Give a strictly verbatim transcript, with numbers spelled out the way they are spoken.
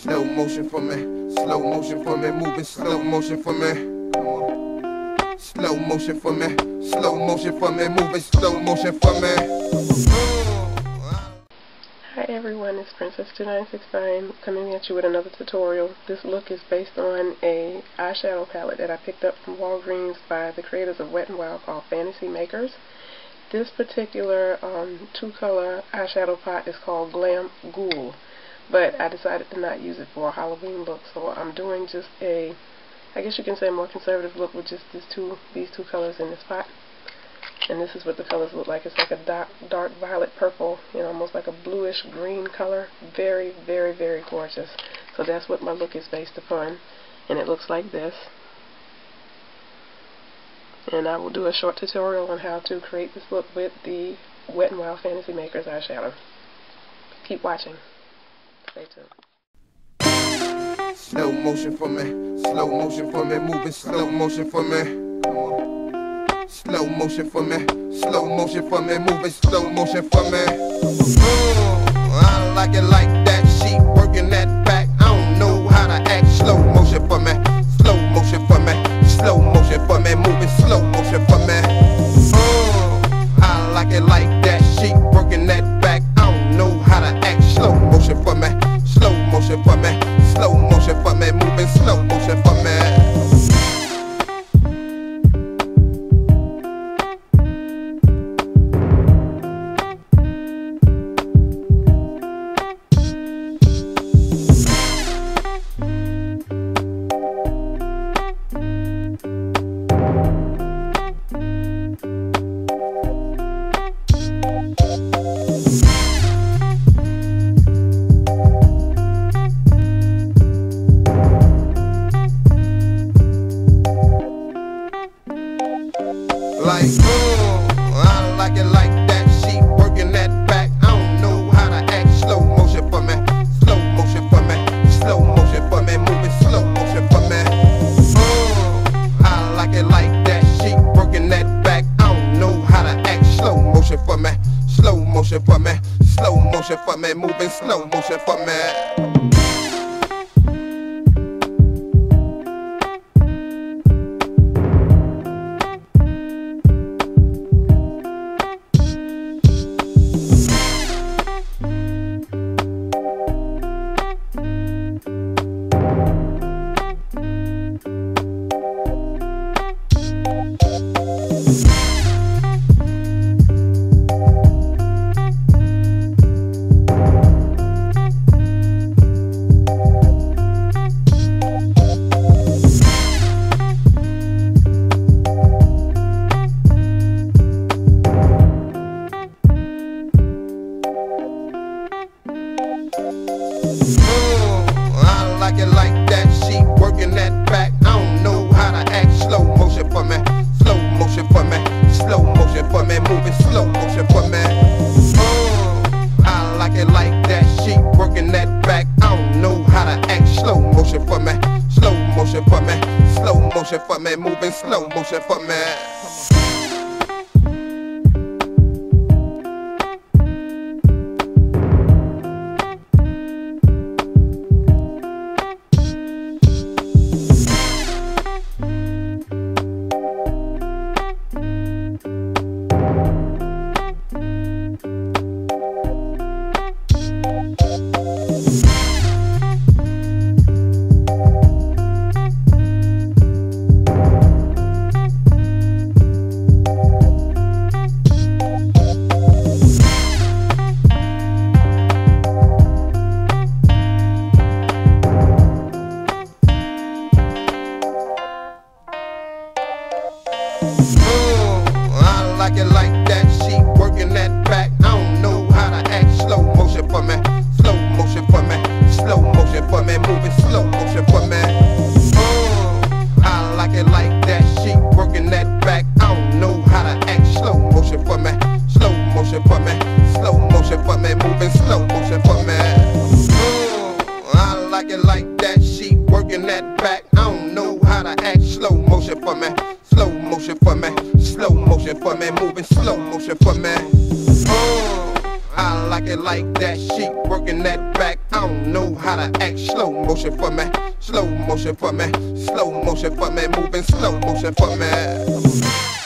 Slow motion for me, slow motion for me, moving slow motion for me. Slow motion for me, slow motion for me, moving slow motion for me. Hi everyone, it's Princess two nine six nine coming at you with another tutorial. This look is based on a eyeshadow palette that I picked up from Walgreens by the creators of Wet n Wild called Fantasy Makers. This particular um, two-color eyeshadow pot is called Glam Ghoul, but I decided to not use it for a Halloween look, so I'm doing just a, I guess you can say, more conservative look with just these two, these two colors in this pot. And this is what the colors look like. It's like a dark, dark violet purple, you know, almost like a bluish green color. Very, very, very gorgeous. So that's what my look is based upon. And it looks like this. And I will do a short tutorial on how to create this look with the Wet n Wild Fantasy Makers eyeshadow. Keep watching. Stay tuned. Slow motion for me, slow motion for me, moving slow motion for me. Slow motion for me, slow motion for me, moving slow motion for me. Mm, I like it like that, she working that back. I don't know how to act. Slow motion for me, slow motion for me, slow motion for me, moving slow motion for me. Mm, I like it like that, she working that back. I don't know how to act. Slow motion for me, slow motion for me, slow motion for me, moving slow motion for me. Like, mm, I like it like that, she working that back. I don't know how to act. Slow motion for me, slow motion for me, slow motion for me, moving slow motion for me. Mm, I like it like that, she working that back. I don't know how to act. Slow motion for me, slow motion for me, slow motion for me, moving slow motion for me. Like it like that, she working that back. I don't know how to act. Slow motion for me, slow motion for me, slow motion for me, moving slow motion for me. Mm, I like it like that, she working that back. I don't know how to act. Slow motion for me, slow motion for me, slow motion for me, moving slow motion for me. don't know how to act. Slow motion for me, slow motion for me, slow motion for me, moving slow motion for me.